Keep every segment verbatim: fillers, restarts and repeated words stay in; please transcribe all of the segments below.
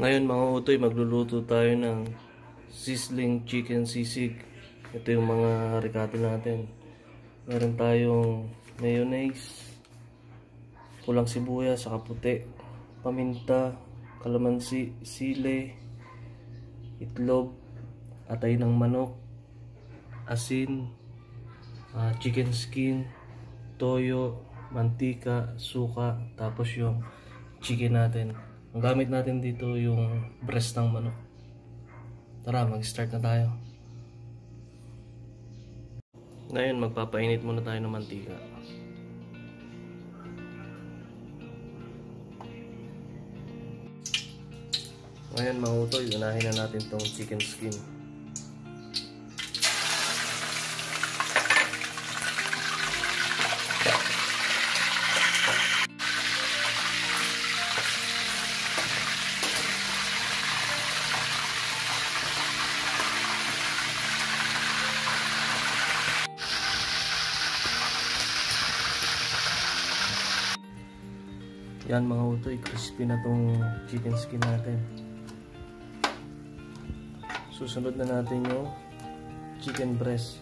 Ngayon mga utoy, magluluto tayo ng sizzling chicken sisig. Ito yung mga ricado natin. Meron tayong mayonnaise, pulang sibuyas, saka puti, paminta, kalamansi, sile, itlog, atay ng manok, asin, uh, chicken skin, toyo, mantika, suka, tapos yung chicken natin. Ang gamit natin dito yung breast ng manok. Tara, mag-start na tayo. Ngayon, magpapainit muna tayo ng mantika. Ngayon mga utoy, unahin na natin tong chicken skin. Yan mga utoy, crispy na tong chicken skin natin. Susunod na natin yung chicken breast.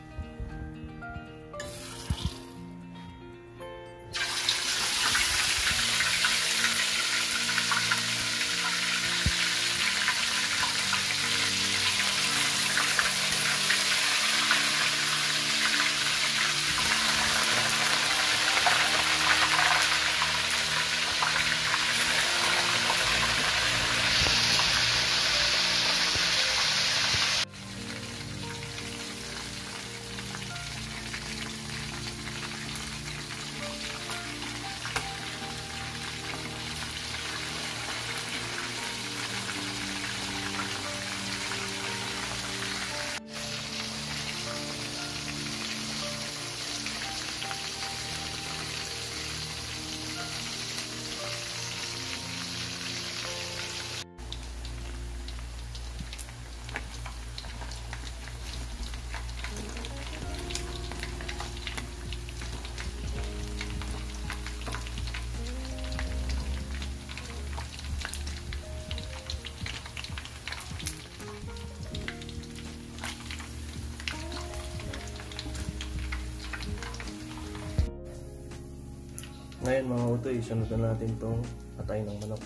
Ngayon mga utoy, sunod na natin itong atay ng manok.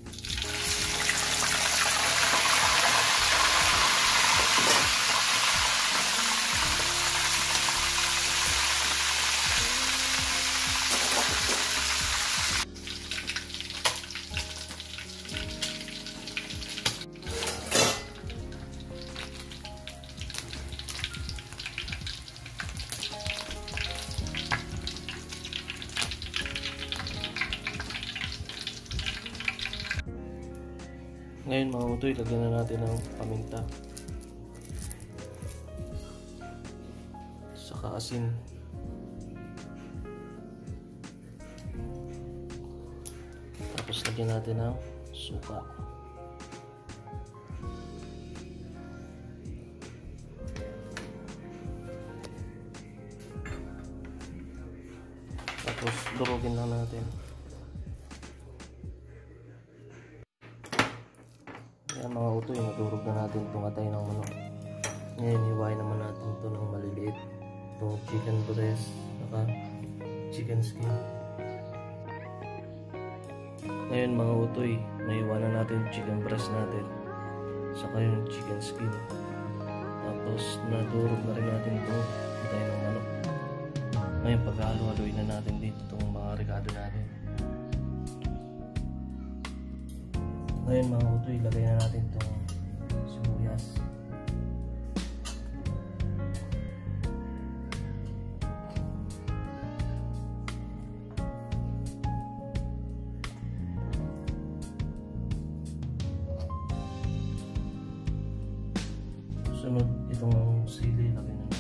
Ngayon mga utoy, lagyan na natin ng paminta, saka asin, tapos lagyan natin ng suka, tapos durugin lang natin. Yan mga utoy, nadurog na natin itong atay ng manok. Ngayon, hiwain naman natin ito ng maliliit. Itong chicken breast, saka chicken skin. Ngayon mga utoy, naiwan na natin yung chicken breast natin, saka yung chicken skin. Tapos, nadurog na rin natin itong atay ng manok. Ngayon, paghalo-haloy na natin dito itong mga ricado natin. Ngayon mga utoy, lagay na natin itong sibuyas. Sunod itong sili, lagay na natin.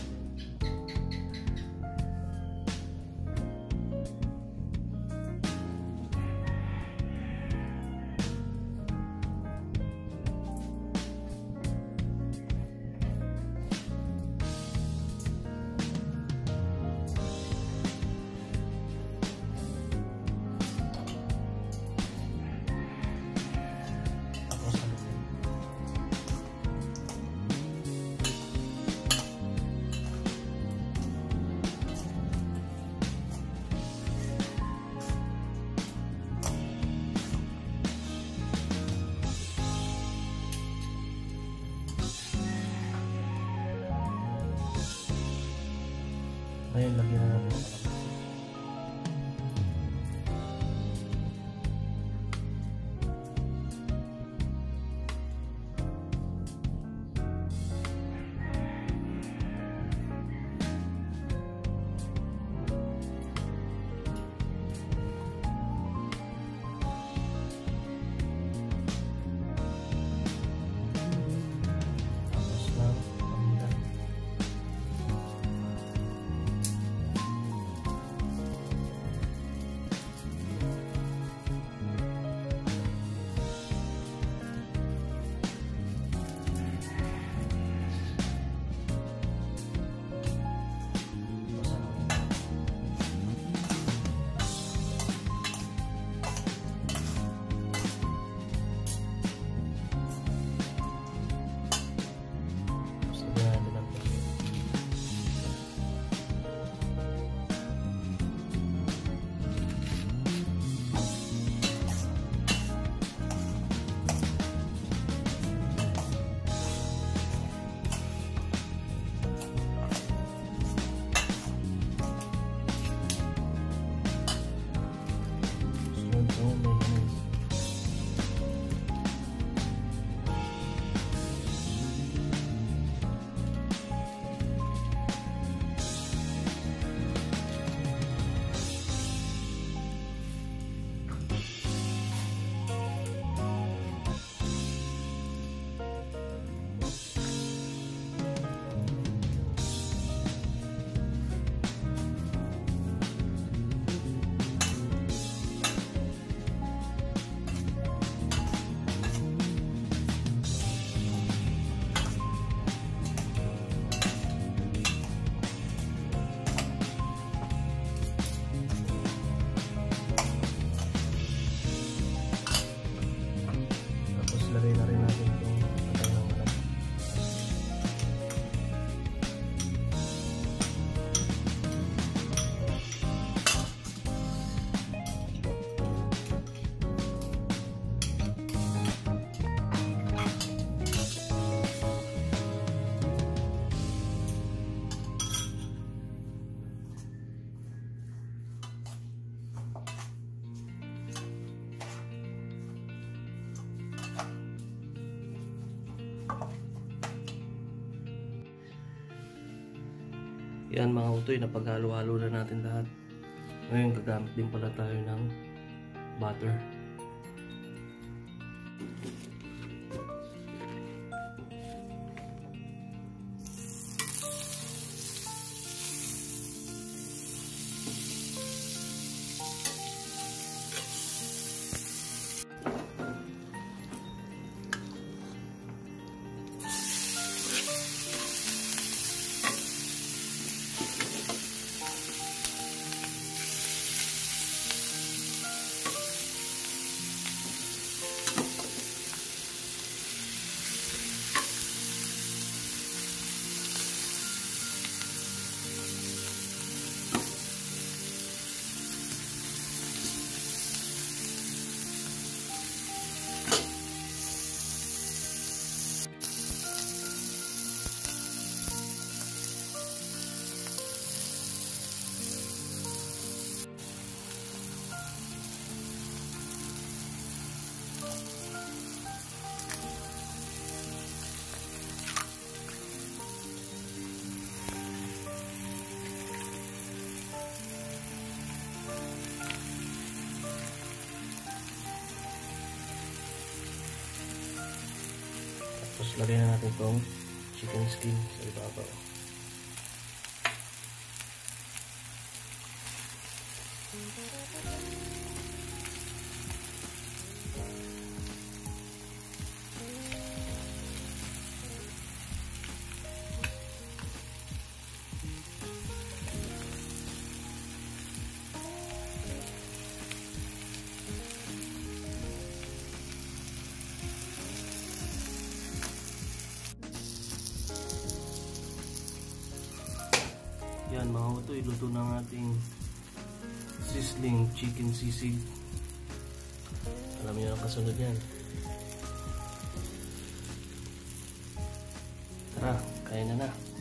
Ngayon, lagyan na natin. Lagay na rin natin itong patay ng manok. Yan mga utoy, napaghalo-halo na natin lahat. Ngayon gagamit din pala tayo ng butter. Tapos lagyan na natin itong chicken skin sa ibabaw. Yan mga utoy, luto na ang ating sizzling chicken sisig. Alam niyo ang kasunod yan. Tara, kain na na.